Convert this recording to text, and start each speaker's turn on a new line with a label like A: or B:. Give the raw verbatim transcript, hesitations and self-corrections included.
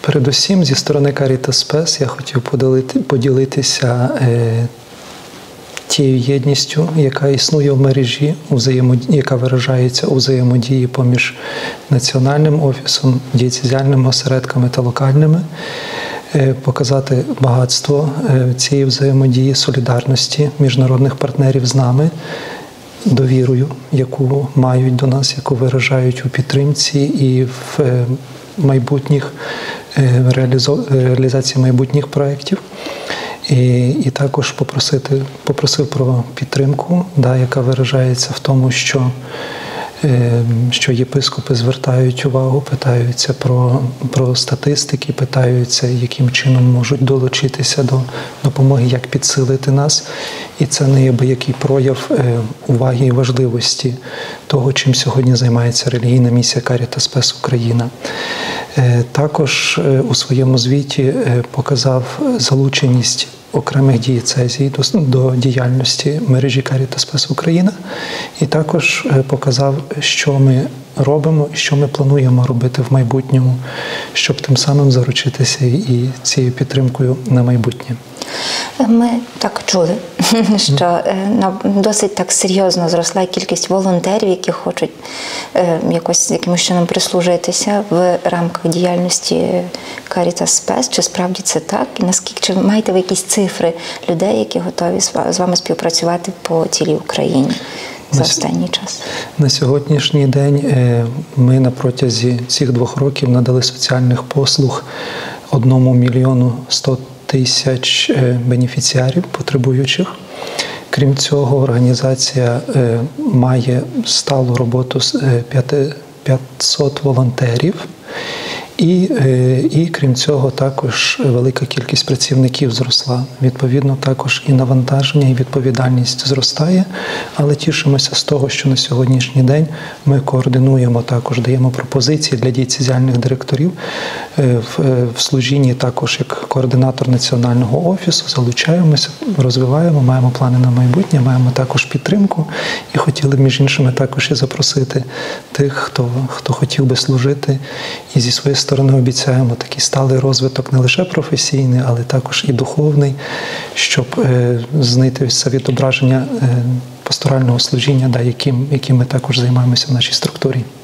A: Передусім, зі сторони Caritas Spes я хотів поділити, поділитися е, тією єдністю, яка існує в мережі, яка виражається у взаємодії поміж національним офісом, дієцезіальними осередками та локальними, е, показати багатство е, цієї взаємодії, солідарності міжнародних партнерів з нами, довірою, яку мають до нас, яку виражають у підтримці і в е, майбутніх реалізації майбутніх проєктів. І, і також попросити, попросив про підтримку, да, яка виражається в тому, що, е, що єпископи звертають увагу, питаються про, про статистики, питаються, яким чином можуть долучитися до допомоги, як підсилити нас. І це неабиякий прояв е, уваги і важливості того, чим сьогодні займається релігійна місія Caritas Spes Україна. Також у своєму звіті показав залученість окремих дієцезій до, до діяльності мережі Caritas Spes Україна і також показав, що ми робимо і що ми плануємо робити в майбутньому, щоб тим самим заручитися і цією підтримкою на майбутнє.
B: Ми так чули, що досить так серйозно зросла кількість волонтерів, які хочуть якось якимось чином прислужитися в рамках діяльності Caritas Spes. Чи справді це так? І наскільки, чи маєте ви якісь цифри людей, які готові з вами співпрацювати по цілій Україні за останній час?
A: На сьогоднішній день ми на протязі цих двох років надали соціальних послуг одному мільйону сто тисяч бенефіціарів, потребуючих. Крім цього, організація має сталу роботу з п'ятсот волонтерів. І, і, крім цього, також велика кількість працівників зросла. Відповідно, також і навантаження, і відповідальність зростає. Але тішимося з того, що на сьогоднішній день ми координуємо, також даємо пропозиції для дієцезіальних директорів в, в служінні, також як координатор національного офісу, залучаємося, розвиваємо, маємо плани на майбутнє, маємо також підтримку. І хотіли б, між іншими, також і запросити тих, хто, хто хотів би служити, і зі своєї сторони обіцяємо такий сталий розвиток не лише професійний, але також і духовний, щоб е, знайти це відображення е, пасторального служіння, да, яким, яким ми також займаємося в нашій структурі.